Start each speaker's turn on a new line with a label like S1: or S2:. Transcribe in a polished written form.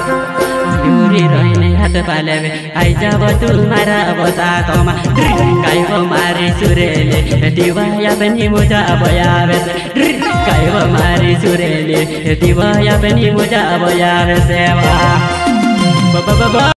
S1: Yuri roine hat paleve ai jabo tumara bota toma kai bo mari surele diwa ya beni muja aboya bese kai bo mari surele diwa ya beni muja aboya bese wa